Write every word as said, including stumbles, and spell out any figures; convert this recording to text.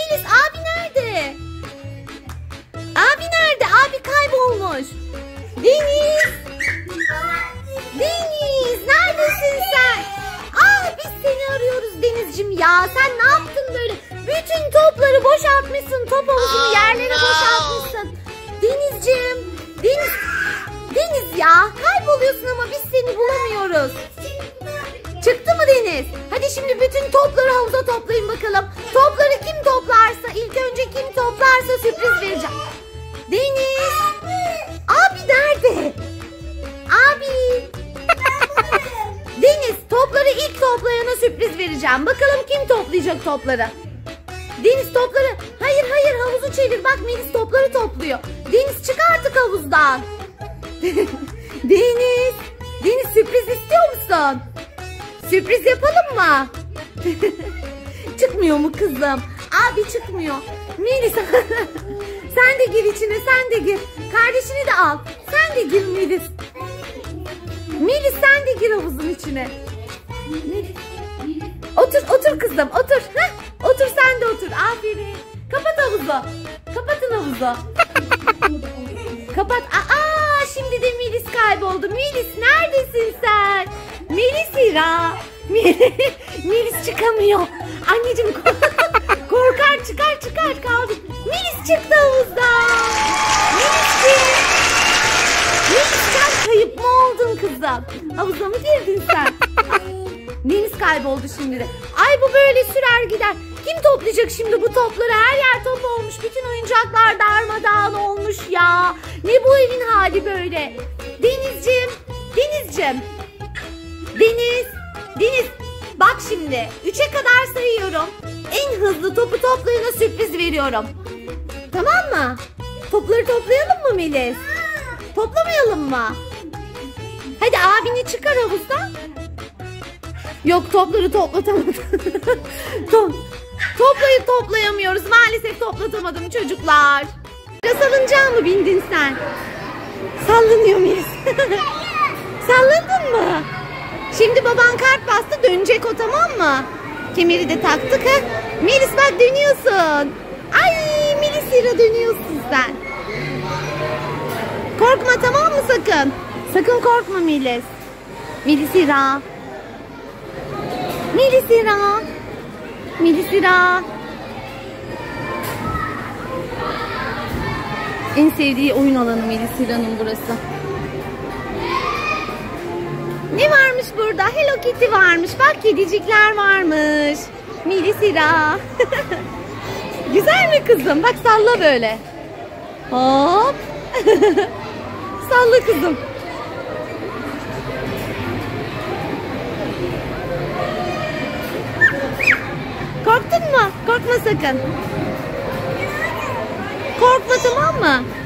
Melis, abi nerede? Abi nerede? Abi kaybolmuş. Deniz. Deniz, neredesin sen? Aa, biz seni arıyoruz Denizciğim ya. Sen ne yaptın böyle? Bütün topları boşaltmışsın. Top havuzunu yerlere boşaltmışsın. Denizciğim. Deniz. Deniz ya. Kayboluyorsun ama biz seni bulamıyoruz. Çıktı mı Deniz? Hadi şimdi bütün topları havuza toplayın bakalım. Topları kim toplarsa, ilk önce kim toplarsa sürpriz vereceğim. Deniz. Abi nerede? Abi. Deniz, topları ilk toplayana sürpriz vereceğim. Bakalım kim toplayacak topları? Deniz, topları. Hayır hayır, havuzu çevir. Bak Melis topları topluyor. Deniz, çık artık havuzdan. Deniz. Deniz, sürpriz istiyor musun? Sürpriz yapalım mı? Çıkmıyor mu kızım? Abi çıkmıyor. Melis sen de gir içine, sen de gir. Kardeşini de al. Sen de gir Melis. Melis sen de gir havuzun içine. Melis. Otur otur kızım, otur. Heh, otur sen de otur. Aferin. Kapat havuzu. Kapatın havuzu. Kapat. Aa, şimdi de Melis kayboldu. Melis neredesin sen? Melis İra. Melis çıkamıyor. Anneciğim korkar, çıkar çıkar kaldı. Melis çıktı havuzdan. Melis'ciğim. Melis, sen kayıp mı oldun kızım? Havuza mı girdin sen? Deniz kayboldu şimdi de. Ay, bu böyle sürer gider. Kim toplayacak şimdi bu topları? Her yer top olmuş. Bütün oyuncaklar darmadağın olmuş ya. Ne bu evin hali böyle? Denizciğim. Denizciğim. Deniz. Deniz. Bak şimdi. Üçe kadar sayıyorum. En hızlı topu toplayana sürpriz veriyorum. Tamam mı? Topları toplayalım mı Melis? Toplamayalım mı? Hadi abini çıkar havuzdan. Yok, topları toplatamadım. Top, toplayıp toplayamıyoruz. Maalesef toplatamadım çocuklar. Salıncağa mı bindin sen? Sallanıyor muyuz? Sallandın mı? Şimdi baban kart bastı, dönecek o, tamam mı? Kemeri de taktık ha. Melis bak, dönüyorsun. Ay Melis İra, dönüyorsun sen. Korkma, tamam mı sakın? Sakın korkma Melis. Melis İra. Melis İra. Melis İra. En sevdiği oyun alanı Melis İra'nın burası. Ne varmış burada? Hello Kitty varmış. Bak, kedicikler varmış. Melis İra. Güzel mi kızım? Bak, salla böyle. Hop. Salla kızım. Korktun mu? Korkma sakın. Korkma, tamam mı?